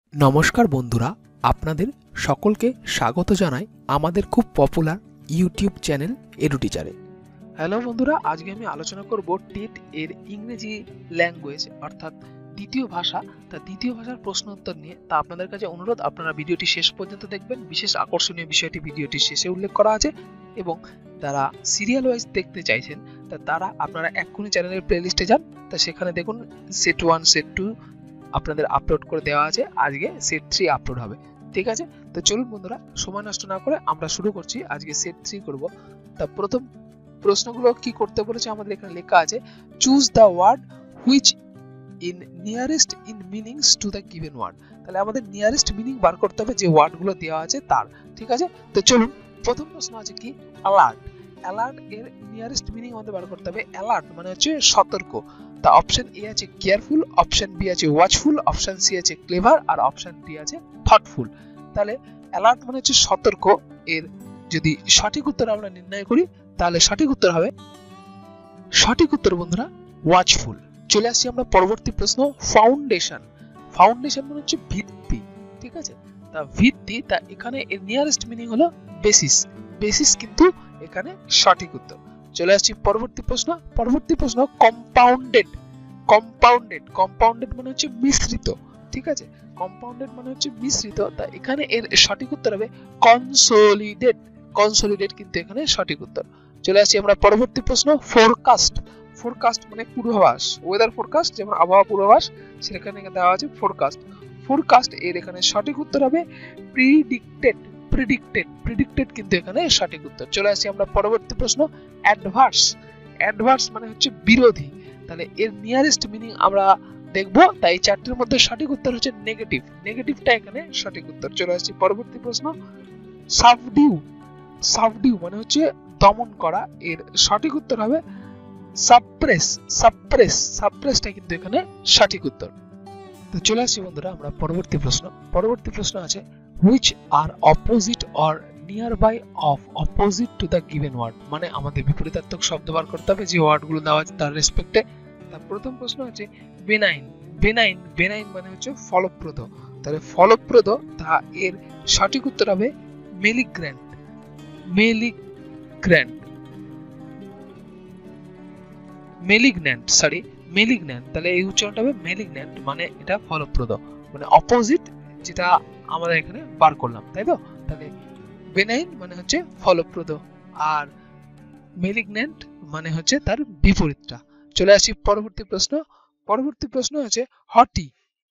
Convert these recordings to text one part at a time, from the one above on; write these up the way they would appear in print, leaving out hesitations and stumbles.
নমস্কার বন্ধুরা, আপনাদের সকলকে স্বাগত জানাই আমাদের খুব পপুলার ইউটিউব চ্যানেল এডুটিচারে। হ্যালো বন্ধুরা, আজকে আমি আলোচনা করব টেট এর ইংরেজি ল্যাঙ্গুয়েজ অর্থাৎ দ্বিতীয় ভাষা, দ্বিতীয় ভাষার প্রশ্ন উত্তর নিয়ে। তা আপনাদের কাছে অনুরোধ, আপনারা ভিডিওটি শেষ পর্যন্ত দেখবেন। বিশেষ আকর্ষণীয় বিষয়টি ভিডিওটির শেষে উল্লেখ করা আছে এবং যারা সিরিয়াল ওয়াইজ দেখতে চাইছেন তারা আপনারা এক্ষুনি চ্যানেলের প্লেলিস্টে যান। সেখানে দেখুন সেট 1 সেট 2 আপনাদের আপলোড করে দেওয়া আছে। আজকে সেট 3 আপলোড হবে, ঠিক আছে? তো চলুন বন্ধুরা, সময় নষ্ট না করে আমরা শুরু করছি। আজকে সেট 3 করব। তা প্রথম প্রশ্নগুলো কি করতে বলেছে আমাদের এখানে লেখা আছে, choose the word which in nearest in meanings to the given word. তাহলে আমাদের নিয়ারেস্ট মিনিং বার করতে হবে যে ওয়ার্ডগুলো দেওয়া আছে তার, ঠিক আছে? তো চলুন, প্রথম প্রশ্ন আছে কি, অ্যালার্ট। অ্যালার্ট এর নিয়ারেস্ট মিনিং আমাদের বার করতে হবে। অ্যালার্ট মানে হচ্ছে সতর্ক। তা অপশন এ আছে কেয়ারফুল, অপশন বি আছে ওয়াচফুল, অপশন সি আছে ক্লেভার আর অপশন ডি আছে থটফুল। তাহলে অ্যালার্ট মানে হচ্ছে সতর্ক। এর যদি সঠিক উত্তর আমরা নির্ণয় করি তাহলে সঠিক উত্তর হবে, সঠিক উত্তর বন্ধুরা ওয়াচফুল। চলে আসছি আমরা পরবর্তী প্রশ্ন, ফাউন্ডেশন। ফাউন্ডেশন মানে হচ্ছে ভিত্তি, ঠিক আছে? তা ভিত্তি, তা এখানে এর নিয়ারেস্ট মিনিং হলো বেসিস। বেসিস কিন্তু এখানে সঠিক উত্তর। চলে আসছি পরবর্তী প্রশ্ন। পরবর্তী প্রশ্ন, কম্পাউন্ডেড। কম্পাউন্ডেড, কম্পাউন্ডেড মানে হচ্ছে মিশ্রিত, ঠিক আছে? কম্পাউন্ডেড মানে হচ্ছে মিশ্রিত। তা এখানে এর সঠিক উত্তর হবে কনসোলিডেট। কনসোলিডেট কিন্তু এখানে সঠিক উত্তর। চলে আসছি আমরা পরবর্তী প্রশ্ন, ফোরকাস্ট। ফোরকাস্ট মানে পূর্বাভাস, ওয়েদার ফোরকাস্ট, যেমন আবহাওয়া পূর্বাভাস, সেখানে দেওয়া আছে ফোরকাস্ট। ফোরকাস্ট এর এখানে সঠিক উত্তর হবে প্রিডিক্টেড। প্রিডিক্টেড, প্রিডিক্টেড কিন্তু এখানে সঠিক উত্তর। চলে আসছি আমরা পরবর্তী প্রশ্ন, অ্যাডভার্স। অ্যাডভার্স মানে হচ্ছে বিরোধী। তাহলে এর নিয়ারেস্ট মিনিং আমরা দেখবো। তাই চারটির মধ্যে সঠিক উত্তর হচ্ছে নেগেটিভ। নেগেটিভটা এখানে সঠিক উত্তর। চলে আসছি পরবর্তী প্রশ্ন, সাবডিউ। সাবডিউ মানে হচ্ছে দমন করা। এর সঠিক উত্তর হবে সাপ্রেস। সাপ্রেস, সাপ্রেসটা কিন্তু এখানে সঠিক উত্তর। তো চলে আসছি বন্ধুরা আমরা পরবর্তী প্রশ্ন। পরবর্তী প্রশ্ন আছে, which are opposite or nearby of opposite to the given word। মানে আমাদের বিপরীতার্থক শব্দ বার করতে হবে যে ওয়ার্ডগুলো দেওয়া আছে তার রেসপেক্টে। তার প্রথম প্রশ্ন আছে বেনাইন। বেনাইন, বেনাইন মানে হচ্ছে ফলপ্রদ। তাহলে ফলপ্রদ, তা এর সঠিক উত্তর হবে malignant. Malignant, malignant, sorry malignant. তাহলে এই উচ্চারণটা হবে মেলিগন্যান্ট, মানে এটা ফলপ্রদ, মানে অপোজিট যেটা আমরা এখানে বার করলাম, তাই তো? তাহলে বেনাইন মানে হচ্ছে ফলপ্রদ আর মেলিগন্যান্ট মানে হচ্ছে তার বিপরীতটা। চলে আসি পরবর্তী প্রশ্ন। পরবর্তী প্রশ্ন হচ্ছে হটি।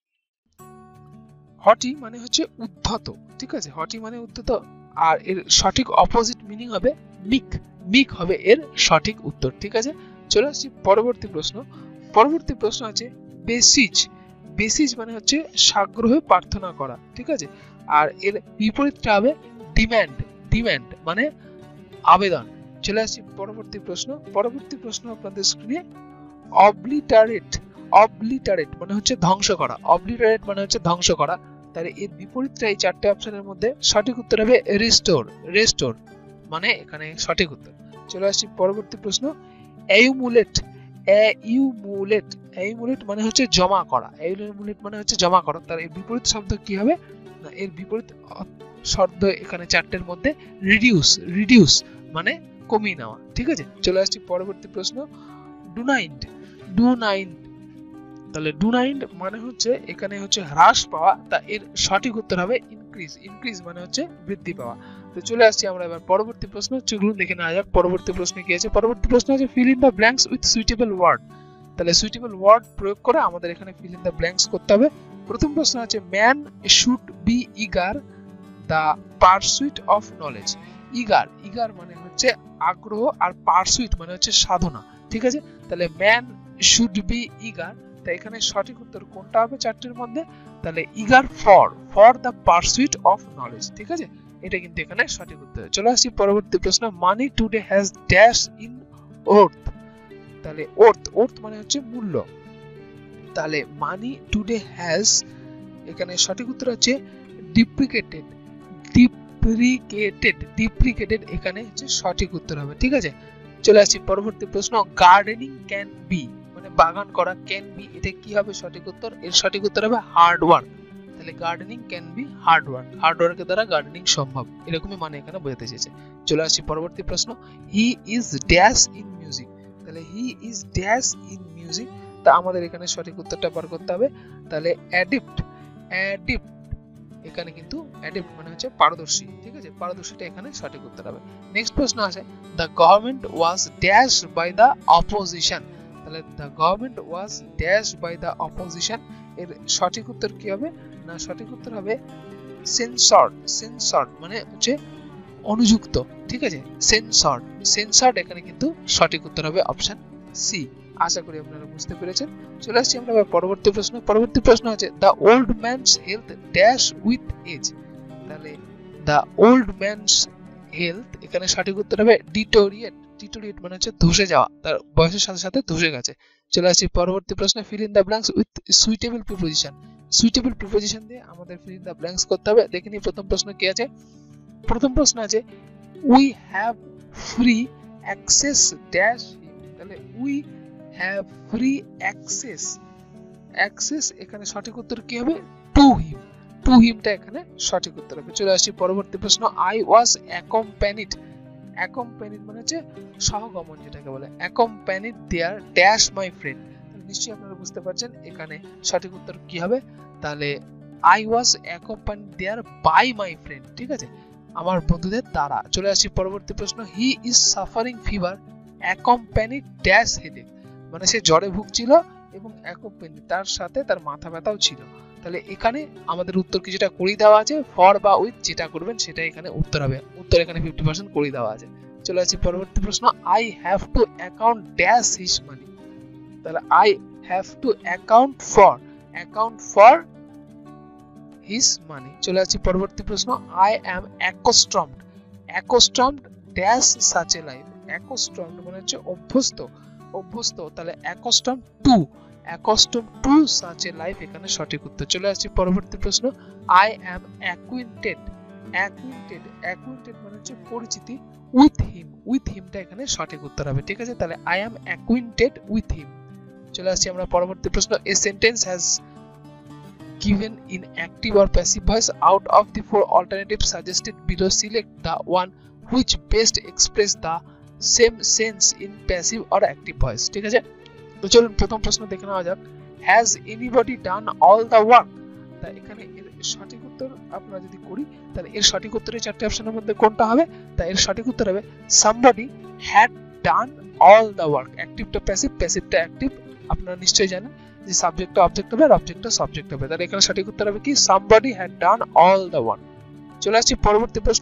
হটি মানে হচ্ছে উদ্ধত, ঠিক আছে? হটি মানে উদ্ধত আর এর সঠিক অপোজিট মিনিং হবে মিক। মিক হবে এর সঠিক উত্তর, ঠিক আছে? চলে আসছি পরবর্তী প্রশ্ন। পরবর্তী প্রশ্ন আছে বেসিজ। বেসিজ মানে হচ্ছে সাগ্রহে প্রার্থনা করা, ঠিক আছে? আর এর বিপরীতটা হবে ডিম্যান্ড। ডিম্যান্ড মানে আবেদন। চলে আসছি পরবর্তী প্রশ্ন। পরবর্তী প্রশ্ন আপনাদের স্ক্রিনে, অবলিটারেট। অবলিটারেট মানে হচ্ছে ধ্বংস করা। অবলিটারেট মানে হচ্ছে ধ্বংস করা। তাহলে এর বিপরীতটা এই চারটে অপশনের মধ্যে সঠিক উত্তর হবে রেস্টোর। রেস্টোর মানে এখানে সঠিক উত্তর। চলে আসছি পরবর্তী প্রশ্ন, অ্যাইমুলেট। অ্যাইমুলেট, অ্যাইমুলেট মানে হচ্ছে জমা করা। অ্যাইমুলেট মানে হচ্ছে জমা করা। তার এর বিপরীত শব্দ কি হবে না, এর বিপরীত শব্দ এখানে চারটের মধ্যে রিডিউস। রিডিউস মানে কমিয়ে নেওয়া, ঠিক আছে? চলে আসছি পরবর্তী প্রশ্ন, ডুনাইন্ড। ডুনাইন্ড, তাহলে ডুনাইন্ড মানে হচ্ছে এখানে হচ্ছে হ্রাস পাওয়া। তা এর সঠিক উত্তর হবে ইনক্রিজ। ইনক্রিজ মানে হচ্ছে বৃদ্ধি পাওয়া। তো চলে আসছি আমরা এবার পরবর্তী প্রশ্ন। চলুন দেখে নেওয়া যাক পরবর্তী প্রশ্নে কি আছে। পরবর্তী প্রশ্ন আছে fill in the blanks with suitable word. তাহলে সুইটেবল ওয়ার্ড প্রয়োগ করে আমাদের এখানে ফিল ইন দ্য ব্ল্যাঙ্কস করতে হবে। প্রথম প্রশ্ন আছে man should be eager the pursuit of knowledge. Eager, eager মানে হচ্ছে আগ্রহ আর পারসুইট মানে হচ্ছে সাধনা, ঠিক আছে? তাহলে ম্যান শুড বি ইগার, তাই এখানে সঠিক উত্তর কোনটা হবে চারটির মধ্যে? তাহলে eager for, for the pursuit of knowledge, ঠিক আছে? এটা কিন্তু এখানে সঠিক উত্তর। চলে আসছি পরবর্তী প্রশ্ন, money today has dash in worth. তাহলে ওর্থ, ওর্থ মানে হচ্ছে মূল্য। তাহলে মানি টুডে হ্যাজ, এখানে সঠিক উত্তর হচ্ছে ডিপ্রিকেটেড। ডিপ্রিকেটেড, ডিপ্রিকেটেড এখানে হচ্ছে সঠিক উত্তর হবে, ঠিক আছে? চলে আসছি পরবর্তী প্রশ্ন, গার্ডেনিং ক্যান বি মানে বাগান করা, ক্যান বি এটা কি হবে সঠিক উত্তর? এর সঠিক উত্তর হবে হার্ড ওয়ার্ক। তাহলে তাহলে gardening can be hard work, hard ওয়ার্কের দ্বারা গার্ডেনিং সম্ভব, এরকমই মানে এখানে বোঝাতে চেয়েছে। চলে আসছি পরবর্তী প্রশ্ন, he is dash in music, তাহলে he is dash in music, তা আমাদের এখানে সঠিক উত্তরটা বার করতে হবে। তাহলে অ্যাডিপ্ট, অ্যাডিপ্ট এখানে কিন্তু অ্যাডিপ্ট মানে হচ্ছে পারদর্শী, ঠিক আছে, পারদর্শীটা এখানে সঠিক উত্তর হবে। নেক্সট প্রশ্ন আছে, the government was dash by the opposition, তাহলে the government was dash by the opposition, এর সঠিক উত্তর কি হবে না, সঠিক উত্তর হবে সেন্সর্ড, সেন্সর্ড মানে হচ্ছে অনুযুক্ত, ঠিক আছে, সেন্সর্ড, সেন্সর্ড এখানে কিন্তু সঠিক উত্তর হবে অপশন সি। আশা করি আপনারা বুঝতে পেরেছেন। চলে আসছি আমরা পরবর্তী প্রশ্ন। পরবর্তী প্রশ্ন আছে, the old man's health dash with age, তাহলে দ্য ওল্ড ম্যানস হেলথ এখানে সঠিক উত্তর হবে ডিটোরিয়েট, ডিটোরিয়েট মানে হচ্ছে ধসে যাওয়া, তার বয়সের সাথে সাথে ধসে গেছে। চলে আসছি পরবর্তী প্রশ্ন, fill in the blanks with suitable preposition, suitable preposition দিয়ে আমাদের ফিল ইন দ্য ব্ল্যাঙ্কস করতে হবে। দেখে নিই প্রথম প্রশ্ন কি আছে। প্রথম প্রশ্ন আছে, we have free access dash, তাহলে we have free access, access এখানে সঠিক উত্তর কি হবে টু হিম, টু হিমটা এখানে সঠিক উত্তর হবে। চলে আসছি পরবর্তী প্রশ্ন, আই ওয়াজ অ্যাকম্প্যানিড, অ্যাকম্প্যানিড মানে হচ্ছে সহগমন যেটাকে বলে, accompanied there dash my friend, নিশ্চয়ই আপনারা বুঝতে পারছেন এখানে সঠিক উত্তর কি হবে। তাহলে I was accompanied there by my friend, ঠিক আছে, আমার বন্ধুদের দ্বারা। চলে আসছি পরবর্তী প্রশ্ন, he is suffering fever accompanied dash headache, মানে সে জ্বরে ভুগছিল এবং অ্যাকম্প্যানিড তার সাথে তার মাথা ব্যথাও ছিল। তাহলে এখানে আমাদের উত্তর কি যেটা করি দেওয়া আছে, ফর বা উইথ যেটা করবেন সেটা এখানে উত্তর হবে, উত্তর এখানে 50% করি দেওয়া আছে। চলে আসছি পরবর্তী প্রশ্ন, I have to account dash his money, তাহলে I have to account for his money. চলে আসছি পরবর্তী প্রশ্ন, I am accustomed, accustomed dash such a life, accustomed মানে হচ্ছে অভ্যস্ত, অভ্যস্ত, তাহলে accustom to such a life এখানে সঠিক উত্তর। চলে আসছি পরবর্তী প্রশ্ন, আই অ্যাম অ্যাকুইন্টেড, অ্যাকুইন্টেড, অ্যাকুইন্টেড মানে হচ্ছে পরিচিতি, উইথ হিম, উইথ হিমটা এখানে সঠিক উত্তর হবে, ঠিক আছে, তাহলে আই অ্যাম অ্যাকুইন্টেড উইথ হিম। চলে আসছি আমরা পরবর্তী প্রশ্ন, a sentence has given in active or passive voice, out of the four alternatives suggested below select the one which best express the same sense in passive or active voice, ঠিক আছে। তো চলুন প্রথম প্রশ্ন দেখে নেওয়া যাক, has anybody done all the work, তা এখানে এর সঠিক উত্তর আমরা যদি করি তাহলে এর সঠিক উত্তরের চারটি অপশনের মধ্যে কোনটা হবে, তা এর সঠিক উত্তর হবে somebody had done all the work, অ্যাক্টিভটা প্যাসিভ, প্যাসিভটা অ্যাক্টিভ, আপনারা নিশ্চয়ই জানেন যে সাবজেক্টটা অবজেক্ট হবে আর অবজেক্টটা সাবজেক্ট হবে, তাহলে এখানে সঠিক উত্তর হবে কি somebody had done all the work। চলে আসছি পরবর্তী প্রশ্ন।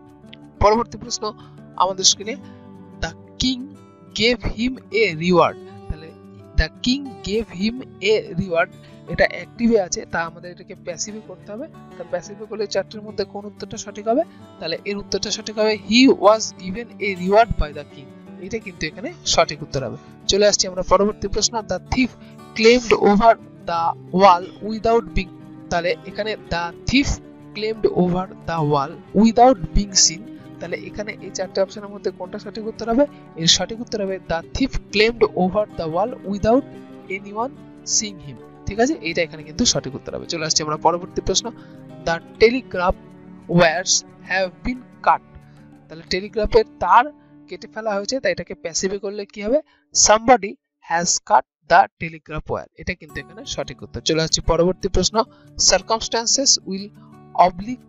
পরবর্তী প্রশ্ন আমাদের স্ক্রিনে, the king gave him a reward, তাহলে the king gave him a reward এটা অ্যাক্টিভে আছে, তা আমাদের এটাকে প্যাসিভে করতে হবে। তা প্যাসিভে করলে চারটির মধ্যে কোন উত্তরটা সঠিক হবে, তাহলে এর উত্তরটা সঠিক হবে he was given a reward by the king, এটা কিন্তু এখানে সঠিক উত্তর হবে। চলে আসছি আমরা পরবর্তী প্রশ্ন, the thief claimed over the wall without being, তাহলে এখানে the thief claimed over the wall without being seen, তাহলে এখানে এই চারটি অপশনের মধ্যে কোনটা সঠিক উত্তর হবে, এর সঠিক উত্তর হবে the thief claimed over the wall without anyone seeing him, ঠিক আছে, এইটা এখানে কিন্তু সঠিক উত্তর হবে। চলে আসছি আমরা পরবর্তী প্রশ্ন, the telegraph wires have been cut, তাহলে টেলিগ্রাফের তার কেটে ফেলা হয়েছে, তাই এটাকে প্যাসিভে করলে কি হবে somebody has cut the telegraph wire, এটা কিন্তু এখানে সঠিক উত্তর। চলে আসছি পরবর্তী প্রশ্ন, circumstances will oblige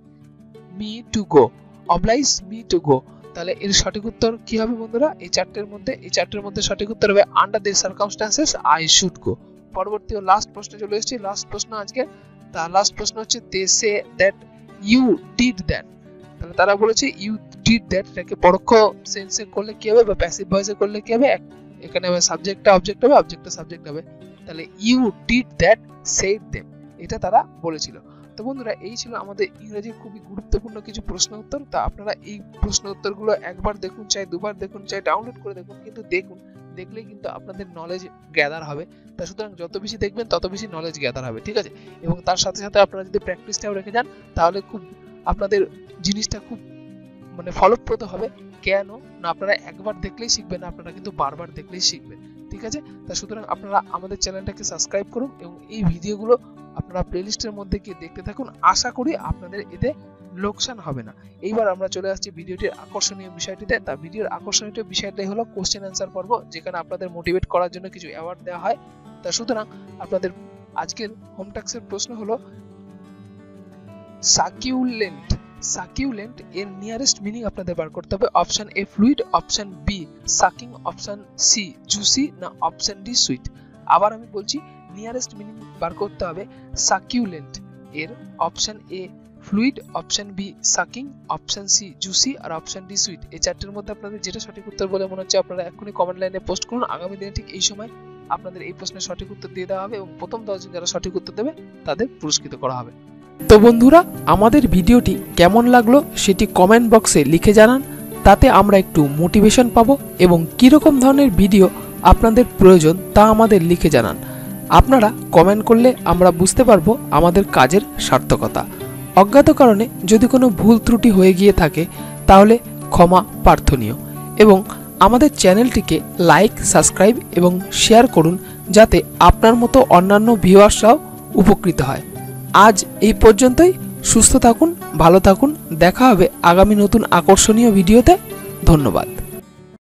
me to go, oblige me to go, তাহলে এর সঠিক উত্তর কি হবে বন্ধুরা, এই চারটির মধ্যে সঠিক উত্তর হবে under the circumstances I should go। পরবর্তী ও লাস্ট প্রশ্নে চলে এসেছি, লাস্ট প্রশ্ন আজকে, তা লাস্ট প্রশ্ন হচ্ছে they say that you did that, তাহলে তারা বলেছে you did that, এটাকে পরোক্ষ সেন্সে করলে কি হবে বা প্যাসিভ ভয়েসে করলে কি হবে, এখানে হবে সাবজেক্টটা অবজেক্ট হবে, অবজেক্টটা সাবজেক্ট হবে, তাহলে you did that said them, এটা তারা বলেছিল। তো বন্ধুরা এই ছিল আমাদের ইংরেজির খুবই গুরুত্বপূর্ণ কিছু প্রশ্ন উত্তর। তা আপনারা এই প্রশ্ন উত্তরগুলো একবার দেখুন, চাই দুবার দেখুন, চাই ডাউনলোড করে দেখুন, কিন্তু দেখুন, দেখলেই কিন্তু আপনাদের নলেজ গ্যাদার হবে। তা সুতরাং যত বেশি দেখবেন তত বেশি নলেজ গ্যাদার হবে, ঠিক আছে, এবং তার সাথে সাথে আপনারা যদি প্র্যাকটিসটাও রেখে যান তাহলে খুব আপনাদের জিনিসটা খুব মানে ফলপ্রদ হবে। কেন না, আপনারা একবার দেখলেই শিখবেন, আপনারা কিন্তু বারবার দেখলেই শিখবেন, ঠিক ঠিক আছে? তা সুতরাং আপনারা আমাদের চ্যানেলটাকে সাবস্ক্রাইব করুন এবং এই ভিডিওগুলো আপনারা প্লেলিস্টের মধ্যে গিয়ে দেখতে থাকুন। আশা করি আপনাদের এতে লোকসান হবে না। এইবার আমরা চলে আসছি ভিডিওটির আকর্ষণীয় বিষয়টিতে। তা ভিডিওর আকর্ষণীয় বিষয়টাই হলো কোশ্চেন অ্যান্সার পর্ব, যেখানে আপনাদের মোটিভেট করার জন্য কিছু অ্যাওয়ার্ড দেওয়া হয়। তা সুতরাং আপনাদের আজকের হোম টাস্কের প্রশ্ন হলো সাকিউলেন্ট। সাকিউলেন্ট এর নিয়ারেস্ট মিনিং আপনাদের বার করতে হবে। Option A fluid, option B sucking, option C juicy, না অপশন ডি সুইট। আবার আমি বলছি, নিয়ারেস্ট মিনিং বার করতে হবে সাকিউলেন্ট এর option A fluid, option B sucking, option C juicy আর অপশন ডি সুইট। এই চারটির মধ্যে আপনাদের যেটা সঠিক উত্তর বলে মনে হচ্ছে আপনারা এখনই কমেন্ট লাইনে পোস্ট করুন। আগামী দিনে ঠিক এই সময় আপনাদের এই প্রশ্নের সঠিক উত্তর দিয়ে দেওয়া হবে এবং প্রথম 10 জন যারা সঠিক উত্তর দেবে তাদের পুরস্কৃত করা হবে। তো বন্ধুরা, আমাদের ভিডিওটি কেমন লাগলো সেটি কমেন্ট বক্সে লিখে জানান। তাতে আমরা একটু মোটিভেশন পাবো এবং কীরকম ধরনের ভিডিও আপনাদের প্রয়োজন তা আমাদের লিখে জানান। আপনারা কমেন্ট করলে আমরা বুঝতে পারবো আমাদের কাজের সার্থকতা। অজ্ঞাত কারণে যদি কোনো ভুল ত্রুটি হয়ে গিয়ে থাকে তাহলে ক্ষমা প্রার্থনীয় এবং আমাদের চ্যানেলটিকে লাইক, সাবস্ক্রাইব এবং শেয়ার করুন, যাতে আপনার মতো অন্যান্য ভিউয়ার্সরাও উপকৃত হয়। আজ এই পর্যন্তই। সুস্থ থাকুন, ভালো থাকুন। দেখা হবে আগামী নতুন আকর্ষণীয় ভিডিওতে। ধন্যবাদ।